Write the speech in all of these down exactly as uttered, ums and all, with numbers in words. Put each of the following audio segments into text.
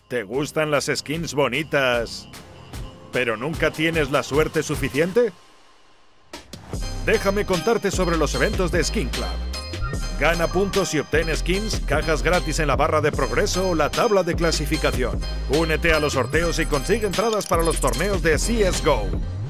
¿Te gustan las skins bonitas, pero nunca tienes la suerte suficiente? Déjame contarte sobre los eventos de Skin Club. Gana puntos y obtén skins, cajas gratis en la barra de progreso o la tabla de clasificación. Únete a los sorteos y consigue entradas para los torneos de C S G O.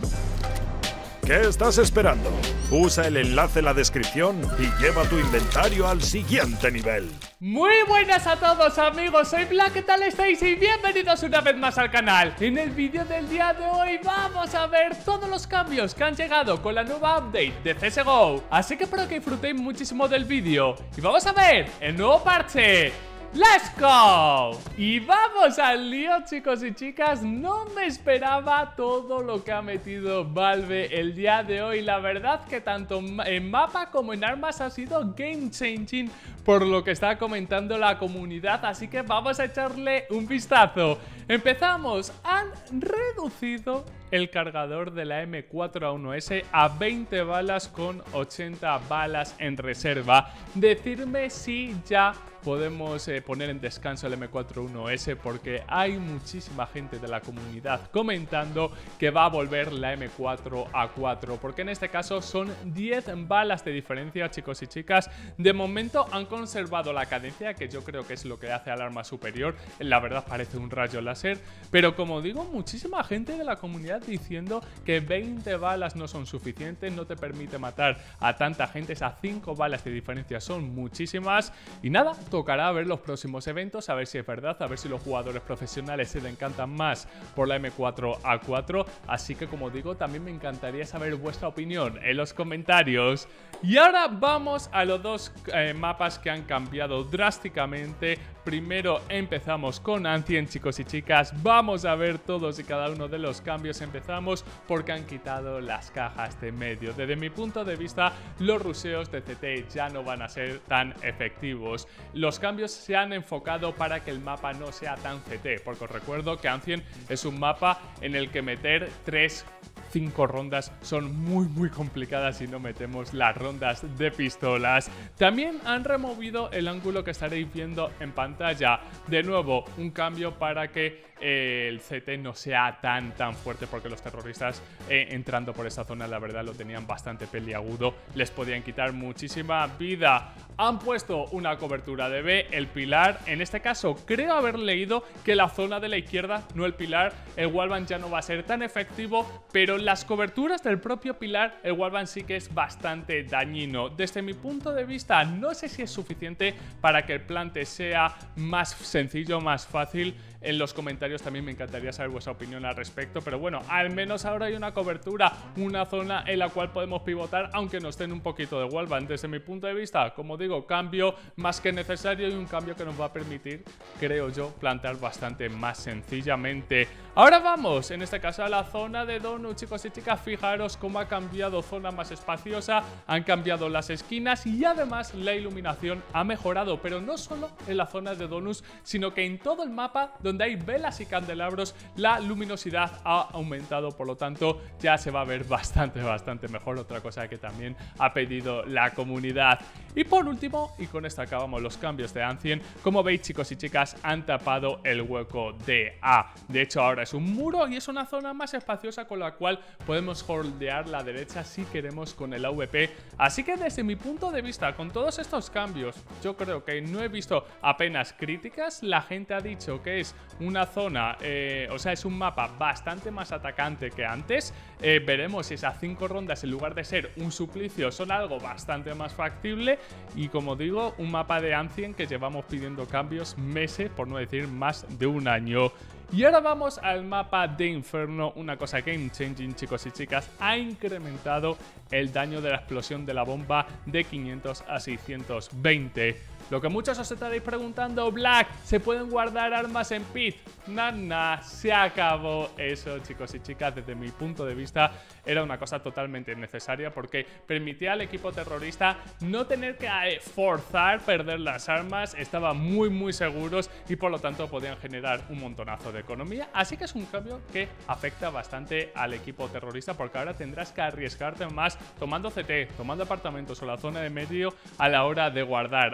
¿Qué estás esperando? Usa el enlace en la descripción y lleva tu inventario al siguiente nivel. Muy buenas a todos amigos, soy Black, ¿qué tal estáis? Y bienvenidos una vez más al canal. En el vídeo del día de hoy vamos a ver todos los cambios que han llegado con la nueva update de C S G O. Así que espero que disfrutéis muchísimo del vídeo y vamos a ver el nuevo parche. ¡Let's go! Y vamos al lío, chicos y chicas. No me esperaba todo lo que ha metido Valve el día de hoy. La verdad que tanto en mapa como en armas ha sido game changing por lo que está comentando la comunidad. Así que vamos a echarle un vistazo. Empezamos. Han reducido el cargador de la M cuatro A uno S a veinte balas con ochenta balas en reserva. Decidme si ya podemos eh, poner en descanso el M cuatro A uno S, porque hay muchísima gente de la comunidad comentando que va a volver la M cuatro A cuatro, porque en este caso son diez balas de diferencia, chicos y chicas. De momento han conservado la cadencia, que yo creo que es lo que hace al arma superior. La verdad parece un rayo láser, pero como digo, muchísima gente de la comunidad diciendo que veinte balas no son suficientes, no te permite matar a tanta gente. Esas cinco balas de diferencia son muchísimas. Y nada, tocará ver los próximos eventos, a ver si es verdad, a ver si los jugadores profesionales se le encantan más por la M cuatro A cuatro. Así que, como digo, también me encantaría saber vuestra opinión en los comentarios. Y ahora vamos a los dos eh, mapas que han cambiado drásticamente. Primero empezamos con Ancient, chicos y chicas. Vamos a ver todos y cada uno de los cambios. Empezamos porque han quitado las cajas de medio. Desde mi punto de vista, los rusheos de C T ya no van a ser tan efectivos. Los cambios se han enfocado para que el mapa no sea tan C T, porque os recuerdo que Ancient es un mapa en el que meter tres cinco rondas son muy muy complicadas si no metemos las rondas de pistolas. También han removido el ángulo que estaréis viendo en pantalla. De nuevo, un cambio para que eh, el C T no sea tan tan fuerte, porque los terroristas eh, entrando por esa zona, la verdad lo tenían bastante peliagudo, les podían quitar muchísima vida. Han puesto una cobertura de B, el pilar. En este caso creo haber leído que la zona de la izquierda, no el pilar, el wallbang ya no va a ser tan efectivo, pero las coberturas del propio pilar, el wallbang sí que es bastante dañino. Desde mi punto de vista, no sé si es suficiente para que el plante sea más sencillo, más fácil. En los comentarios también me encantaría saber vuestra opinión al respecto, pero bueno, al menos ahora hay una cobertura, una zona en la cual podemos pivotar, aunque nos den un poquito de wallbang. Desde mi punto de vista, como digo, cambio más que necesario y un cambio que nos va a permitir, creo yo, plantar bastante más sencillamente. Ahora vamos, en este caso, a la zona de Donut, chicos y chicas. Fijaros cómo ha cambiado, zona más espaciosa, han cambiado las esquinas y además la iluminación ha mejorado, pero no solo en la zona de Donuts, sino que en todo el mapa donde hay velas y candelabros, la luminosidad ha aumentado, por lo tanto ya se va a ver bastante, bastante mejor. Otra cosa que también ha pedido la comunidad. Y por último, y con esto acabamos los cambios de Ancient, como veis, chicos y chicas, han tapado el hueco de A. De hecho, ahora es un muro y es una zona más espaciosa con la cual podemos holdear la derecha si queremos con el A V P. Así que desde mi punto de vista, con todos estos cambios, yo creo que no he visto apenas críticas. La gente ha dicho que es una zona, eh, o sea, es un mapa bastante más atacante que antes. Eh, veremos si esas cinco rondas, en lugar de ser un suplicio, son algo bastante más factible. Y como digo, un mapa de Ancient que llevamos pidiendo cambios meses, por no decir más de un año. Y ahora vamos al mapa de Inferno. Una cosa game changing, chicos y chicas, ha incrementado el daño de la explosión de la bomba de quinientos a seiscientos veinte. Lo que muchos os estaréis preguntando: Black, ¿se pueden guardar armas en pit? Nah, nah, se acabó eso, chicos y chicas. Desde mi punto de vista era una cosa totalmente innecesaria, porque permitía al equipo terrorista no tener que eh, forzar perder las armas, estaban muy muy seguros y por lo tanto podían generar un montonazo de economía. Así que es un cambio que afecta bastante al equipo terrorista, porque ahora tendrás que arriesgarte más tomando C T, tomando apartamentos o la zona de medio a la hora de guardar armas.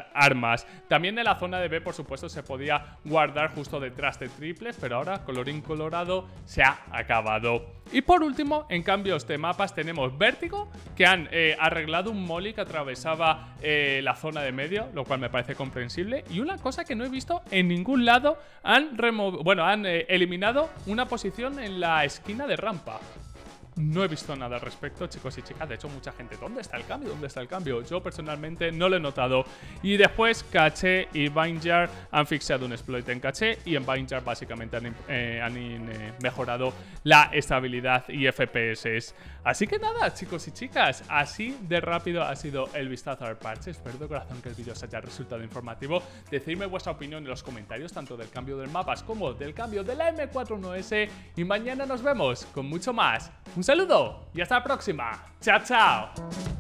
más. También en la zona de B, por supuesto, se podía guardar justo detrás de triples, pero ahora, colorín colorado, se ha acabado. Y por último, en cambios de mapas tenemos Vértigo, que han eh, arreglado un molly que atravesaba eh, la zona de medio, lo cual me parece comprensible. Y una cosa que no he visto en ningún lado, han, bueno, han eh, eliminado una posición en la esquina de rampa. No he visto nada al respecto, chicos y chicas. De hecho, mucha gente, ¿dónde está el cambio? ¿Dónde está el cambio? Yo personalmente no lo he notado. Y después, Caché y Binejar han fixado un exploit en Caché, y en Binejar básicamente han, eh, han eh, mejorado la estabilidad y F P S. Así que nada, chicos y chicas, así de rápido ha sido el vistazo al parche. Espero de corazón que el vídeo os haya resultado informativo. Decidme vuestra opinión en los comentarios, tanto del cambio del mapas como del cambio de la M cuatro uno S. Y mañana nos vemos con mucho más. Un saludo y hasta la próxima. Chao, chao.